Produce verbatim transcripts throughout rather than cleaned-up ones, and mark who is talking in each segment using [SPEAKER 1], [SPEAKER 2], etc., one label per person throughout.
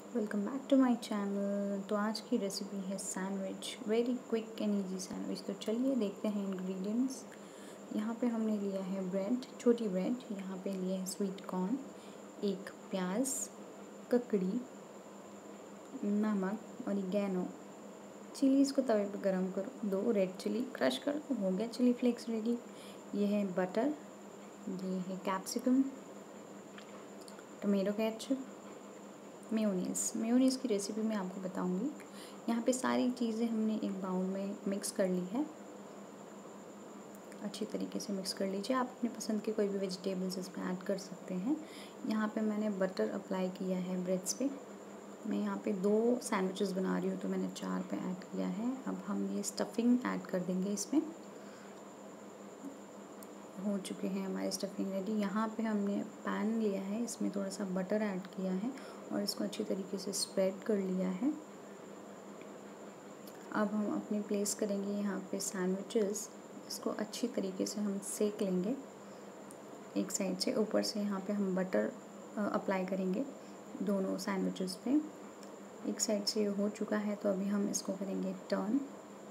[SPEAKER 1] Welcome back to my channel. तो आज की रेसिपी है sandwich, very quick and easy sandwich. तो चलिए देखते हैं इंग्रेडिएंट्स। यहाँ पे हमने लिया है ब्रेड, छोटी ब्रेड। यहाँ पे लिए है स्वीट कॉर्न, एक प्याज, ककड़ी, नमक, ऑरिगेनो, चिलीज़ को तवे पे गरम करो, दो रेड चिली क्रश करो, हो गया चिली फ्लेक्स रेडी। ये है बटर, ये है capsicum, tomato ketchup, mayonnaise. Mayonnaise की रेसिपी मैं आपको बताऊंगी। यहाँ पे सारी चीज़ें हमने एक बाउल में मिक्स कर ली है। अच्छी तरीके से मिक्स कर लीजिए। आप अपने पसंद के कोई भी वेजिटेबल्स इसमें ऐड कर सकते हैं। यहाँ पे मैंने बटर अप्लाई किया है ब्रेड्स पे। मैं यहाँ पे दो सैंडविचेस बना रही हूँ तो मैंने चार पे ऐड किया है। अब हम ये स्टफिंग ऐड कर देंगे इसमें। हो चुके हैं हमारे स्टफिंग रेडी। यहाँ पे हमने पैन लिया है, इसमें थोड़ा सा बटर ऐड किया है और इसको अच्छी तरीके से स्प्रेड कर लिया है। अब हम अपनी प्लेस करेंगे यहाँ पे सैंडविचेस। इसको अच्छी तरीके से हम सेक लेंगे एक साइड से। ऊपर से यहाँ पे हम बटर अप्लाई करेंगे दोनों सैंडविचेस पे। एक साइड से हो चुका है तो अभी हम इसको करेंगे टर्न।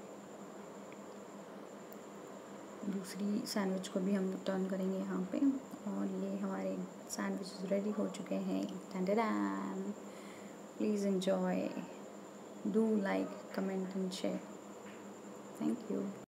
[SPEAKER 1] दूसरी सैंडविच को भी हम टर्न करेंगे यहाँ पे। और ये हमारे सैंडविचेस रेडी हो चुके हैं। Done please enjoy, do like, comment and share. Thank you.